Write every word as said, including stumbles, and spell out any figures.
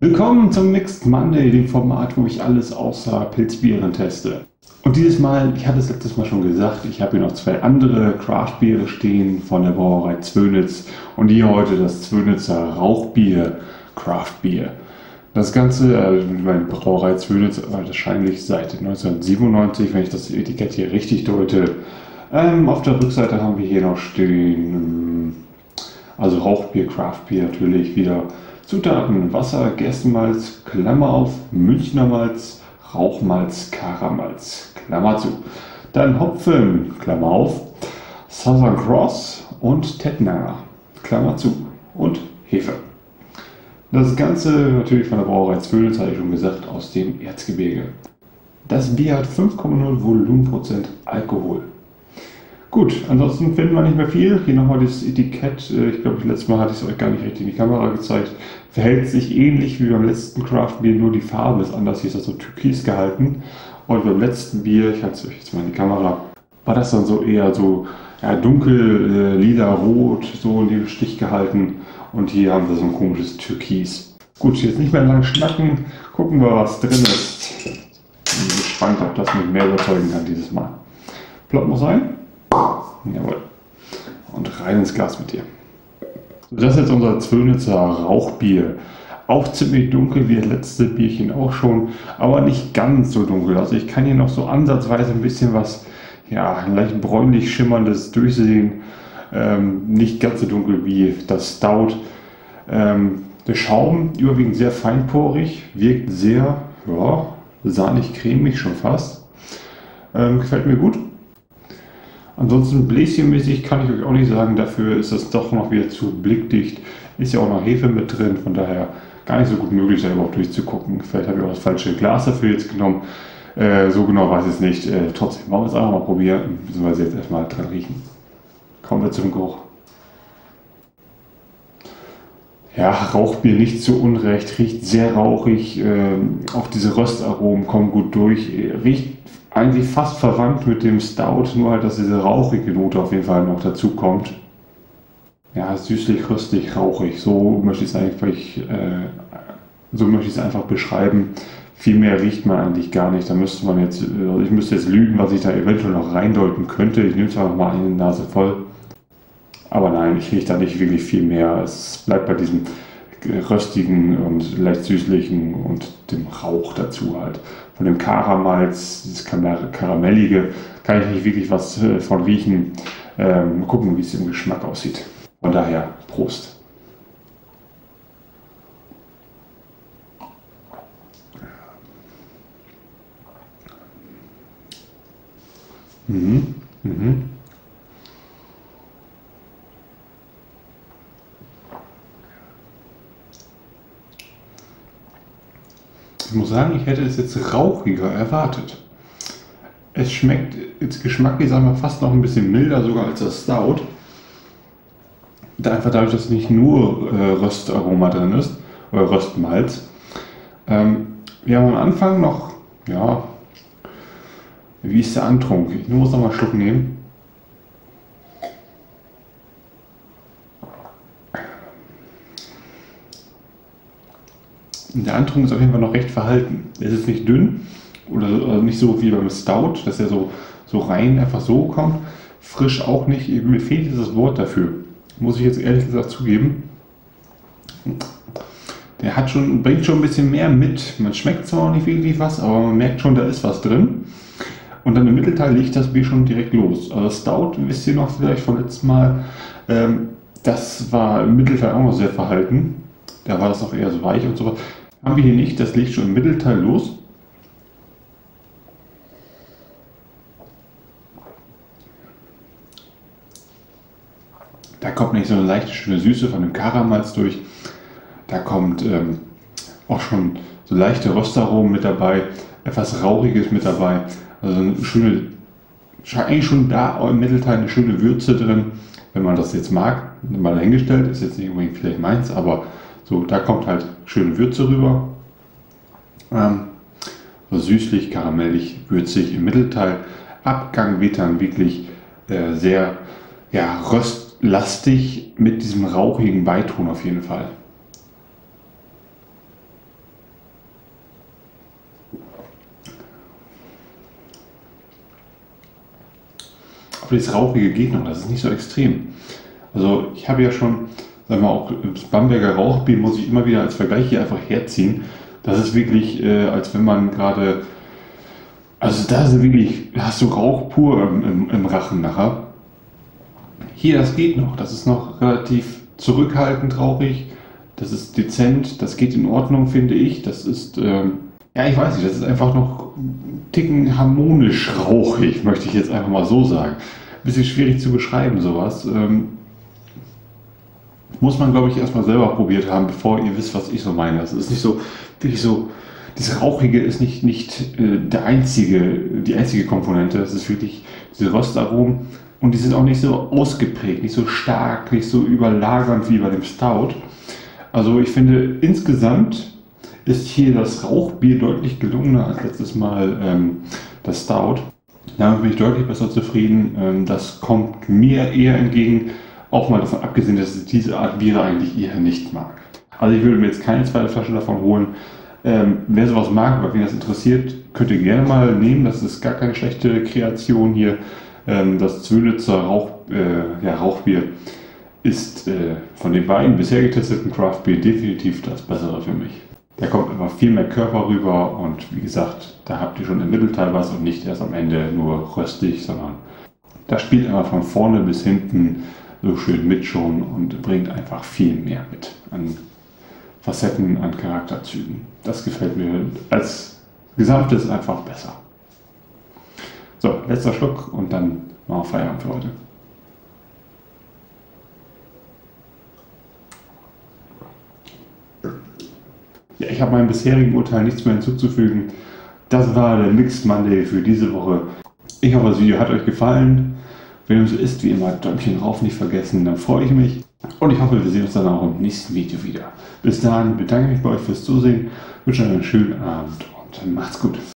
Willkommen zum Mixed Monday, dem Format, wo ich alles außer Pilzbieren teste. Und dieses Mal, ich hatte es letztes Mal schon gesagt, ich habe hier noch zwei andere Craftbiere stehen von der Brauerei Zwönitz und hier heute das Zwönitzer Rauchbier Craftbier. Das Ganze, äh, meine Brauerei Zwönitz, wahrscheinlich seit neunzehnhundertsiebenundneunzig, wenn ich das Etikett hier richtig deute. Ähm, auf der Rückseite haben wir hier noch stehen, ähm, also Rauchbier, Craftbier natürlich wieder. Zutaten: Wasser, Gerstenmalz, Klammer auf, Münchner Malz, Rauchmalz, Karamalz, Klammer zu. Dann Hopfen, Klammer auf, Southern Cross und Tettnanger, Klammer zu. Und Hefe. Das Ganze natürlich von der Brauerei Zwönitz, hatte ich schon gesagt, aus dem Erzgebirge. Das Bier hat fünf Komma null Volumenprozent Alkohol. Gut, ansonsten finden wir nicht mehr viel. Hier nochmal das Etikett. Ich glaube, letztes Mal hatte ich es euch gar nicht richtig in die Kamera gezeigt. Verhält sich ähnlich wie beim letzten Craft-Bier, nur die Farbe ist anders. Hier ist das so türkis gehalten. Und beim letzten Bier, ich halte es euch jetzt mal in die Kamera, war das dann so eher so ja, dunkel, äh, lila, rot, so in dem Stich gehalten. Und hier haben wir so ein komisches Türkis. Gut, jetzt nicht mehr lang schnacken. Gucken wir, was drin ist. Ich bin gespannt, ob das mich mehr überzeugen kann dieses Mal. Ploppen muss rein. Jawohl. Und rein ins Glas mit dir. Das ist jetzt unser Zwönitzer Rauchbier. Auch ziemlich dunkel wie das letzte Bierchen auch schon, aber nicht ganz so dunkel. Also ich kann hier noch so ansatzweise ein bisschen was, ja, leicht bräunlich schimmerndes durchsehen. Ähm, nicht ganz so dunkel wie das Stout. Ähm, der Schaum überwiegend sehr feinporig, wirkt sehr, ja, sahnig-cremig schon fast. Ähm, gefällt mir gut. Ansonsten bläschenmäßig kann ich euch auch nicht sagen, dafür ist das doch noch wieder zu blickdicht. Ist ja auch noch Hefe mit drin, von daher gar nicht so gut möglich, da überhaupt durchzugucken. Vielleicht habe ich auch das falsche Glas dafür jetzt genommen. Äh, so genau weiß ich es nicht. Äh, trotzdem wollen wir es einfach mal probieren, beziehungsweise jetzt erstmal dran riechen. Kommen wir zum Geruch. Ja, Rauchbier nicht zu Unrecht, riecht sehr rauchig. Äh, auch diese Röstaromen kommen gut durch. Riecht eigentlich fast verwandt mit dem Stout, nur halt, dass diese rauchige Note auf jeden Fall noch dazu kommt. Ja, süßlich, röstig, rauchig. So möchte ich es eigentlich, äh, so möchte ich es einfach beschreiben. Viel mehr riecht man eigentlich gar nicht. Da müsste man jetzt, also ich müsste jetzt lügen, was ich da eventuell noch reindeuten könnte. Ich nehme es einfach mal eine Nase voll. Aber nein, ich rieche da nicht wirklich viel mehr. Es bleibt bei diesem röstigen und leicht süßlichen und dem Rauch dazu halt. Von dem Karamalz, dieses Karamellige, kann ich nicht wirklich was von riechen. Ähm, mal gucken, wie es im Geschmack aussieht. Von daher, Prost. Mhm. Mhm. Ich muss sagen, ich hätte es jetzt rauchiger erwartet. Es schmeckt jetzt geschmacklich, sagen wir, fast noch ein bisschen milder sogar als das Stout. Da einfach dadurch, dass nicht nur äh, Röstaroma drin ist, oder Röstmalz. Ähm, wir haben am Anfang noch, ja, wie ist der Antrunk? Ich muss noch mal einen Schluck nehmen. Der Antrunk ist auf jeden Fall noch recht verhalten. Es ist nicht dünn oder also nicht so wie beim Stout, dass er so, so rein einfach so kommt. Frisch auch nicht. Mir fehlt dieses Wort dafür. Muss ich jetzt ehrlich gesagt zugeben. Der hat schon, bringt schon ein bisschen mehr mit. Man schmeckt zwar auch nicht wirklich was, aber man merkt schon, da ist was drin. Und dann im Mittelteil liegt das Bier schon direkt los. Also Stout, wisst ihr noch vielleicht vom letzten Mal, ähm, das war im Mittelteil auch noch sehr verhalten. Da war das noch eher so weich und so was. Haben wir hier nicht, das liegt schon im Mittelteil los. Da kommt nicht so eine leichte, schöne Süße von dem Karamalz durch. Da kommt ähm, auch schon so leichte Röstaromen mit dabei, etwas Rauchiges mit dabei. Also eine schöne, eigentlich schon da im Mittelteil eine schöne Würze drin, wenn man das jetzt mag. Mal dahingestellt, ist jetzt nicht unbedingt vielleicht meins, aber so, da kommt halt schöne Würze rüber. Ähm, so süßlich, karamellig, würzig im Mittelteil. Abgang wird dann wirklich äh, sehr ja, röstlastig mit diesem rauchigen Beiton auf jeden Fall. Aber das Rauchige geht noch, das ist nicht so extrem. Also ich habe ja schon, sagen wir auch, das Bamberger Rauchbier muss ich immer wieder als Vergleich hier einfach herziehen. Das ist wirklich, äh, als wenn man gerade, also da ist wirklich, hast du Rauch pur im, im, im Rachen nachher. Hier, das geht noch, das ist noch relativ zurückhaltend rauchig, das ist dezent, das geht in Ordnung, finde ich. Das ist, ähm, ja, ich weiß nicht, das ist einfach noch ein Ticken harmonisch rauchig, möchte ich jetzt einfach mal so sagen. Ein bisschen schwierig zu beschreiben, sowas. Ähm, muss man, glaube ich, erstmal selber probiert haben, bevor ihr wisst, was ich so meine. Das ist nicht so, wirklich so, dieses Rauchige ist nicht, nicht äh, der einzige, die einzige Komponente, das ist wirklich diese Röstaromen und die sind auch nicht so ausgeprägt, nicht so stark, nicht so überlagernd wie bei dem Stout. Also ich finde, insgesamt ist hier das Rauchbier deutlich gelungener als letztes Mal ähm, das Stout. Damit bin ich deutlich besser zufrieden. Ähm, das kommt mir eher entgegen, auch mal davon abgesehen, dass ich diese Art Biere eigentlich eher nicht mag. Also ich würde mir jetzt keine zweite Flasche davon holen. Ähm, wer sowas mag oder wen das interessiert, könnt ihr gerne mal nehmen. Das ist gar keine schlechte Kreation hier. Ähm, das Zwönitzer Rauch, äh, ja, Rauchbier ist äh, von den beiden bisher getesteten Craft Beer definitiv das Bessere für mich. Da kommt einfach viel mehr Körper rüber und wie gesagt, da habt ihr schon im Mittelteil was und nicht erst am Ende nur röstig, sondern da spielt einfach von vorne bis hinten so schön mit schon und bringt einfach viel mehr mit an Facetten, an Charakterzügen. Das gefällt mir als Gesamtes einfach besser. So, letzter Schluck und dann machen wir Feierabend für heute. Ja, ich habe meinem bisherigen Urteil nichts mehr hinzuzufügen. Das war der Mixed Monday für diese Woche. Ich hoffe, das Video hat euch gefallen. Wenn dem so ist, wie immer, Däumchen rauf nicht vergessen, dann freue ich mich. Und ich hoffe, wir sehen uns dann auch im nächsten Video wieder. Bis dahin bedanke ich mich bei euch fürs Zusehen, wünsche euch einen schönen Abend und macht's gut.